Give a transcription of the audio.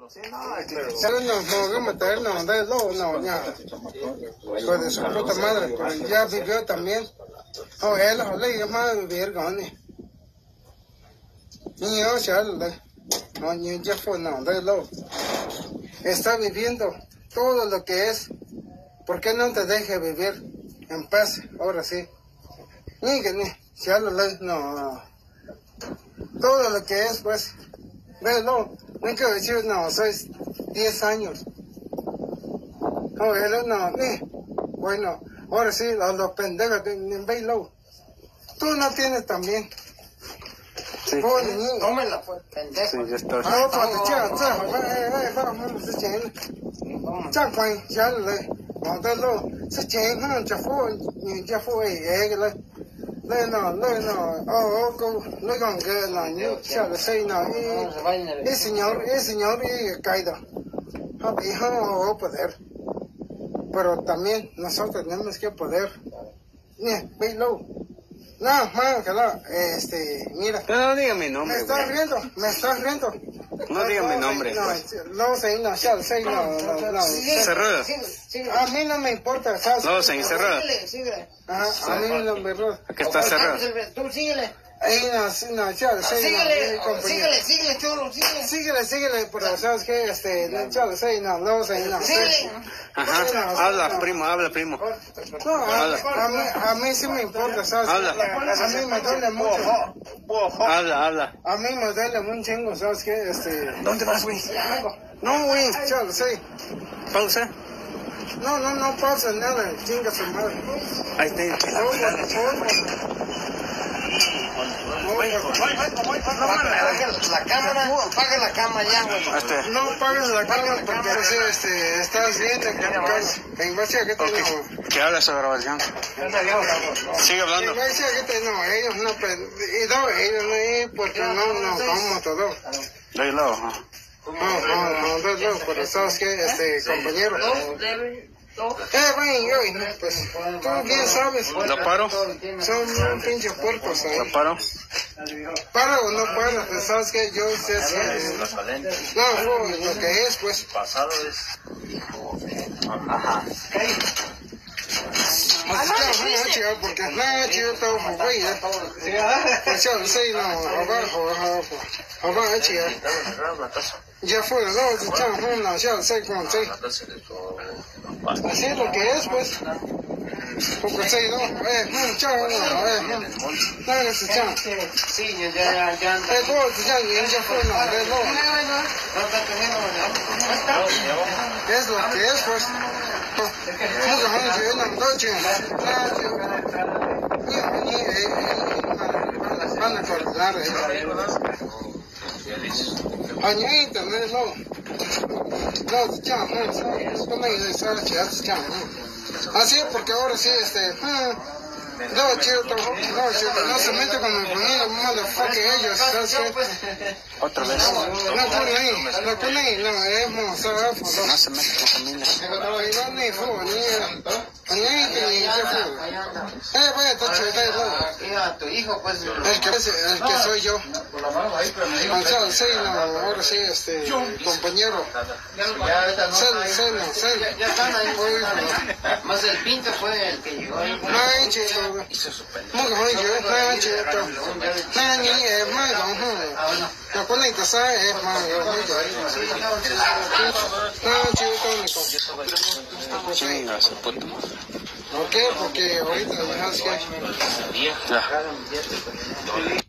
No, no, meternos, no, ya. Pues de su puta madre, pero ya vivió también. Oh, él, es más vivir, gane. Ni yo, no, ni ya fue, no, está viviendo todo lo que es. ¿Por qué no te deje vivir en paz? Ahora sí. Ni, no. Todo lo que es, pues. No quiero decir, no, soy 10 años. No, bueno, ahora sí, los pendejos, veilo. Tú no tienes también. Sí. No me la fue, pendejo. Sí, ya está. Pero también nosotros tenemos que poder. Veilo. No, man, que no, mira. No diga mi nombre. Me estás riendo. No diga mi nombre. No, Cerrado. A mí no me importa, ¿sabes? No, señor, cerrado. Ajá, a mí no me importa. Aquí está cerrado. Tú síguele. Síguele, cholo, síguele, pero ¿sabes qué? Ajá, habla, primo. No, a mí sí me importa, ¿sabes? Habla. A mí me duele mucho. Habla. A mí me duele un chingo, ¿sabes qué? ¿Dónde vas, güey? No, güey, Pausa. No pasa nada, chinga su madre. Ahí está. La cámara, apaga la cámara ya, güey. No pagues la cámara porque estás viendo que en base a que ¿Qué habla esa grabación? Sigue hablando. En base a que ellos no, ellos no, porque no, como todo. De lado. No, pero sabes que, compañero. Pues, tú bien sabes. ¿Lo paro? Son un pinche puertos ahí. ¿Lo paro? ¿Paro o no paro? Pues sabes que yo, no, lo que es, pues. Pasado es. Ajá. Porque nada, chido, todo güey, pues yo sé, no, abajo, chido. Ya fue, no, ya sé cómo sé. Así es lo que es, pues. Porque sé, no, chao, Sí, ya anda. Ya fue, no. Es lo que es, pues. Van a coordinar, Añita, así porque ahora sí, no se mete con mi familia, motherfucker, ellos, ¿sabes qué? Otra vez. No, No se mete con familia. Mira, tu hijo, pues. El que soy yo. Ahora sí, compañero. Ya están ahí. Más el pinto fue el que llegó ahí. Chinga su puta madre. ¿Por qué? Porque ahorita, ¿sabes qué? Ya.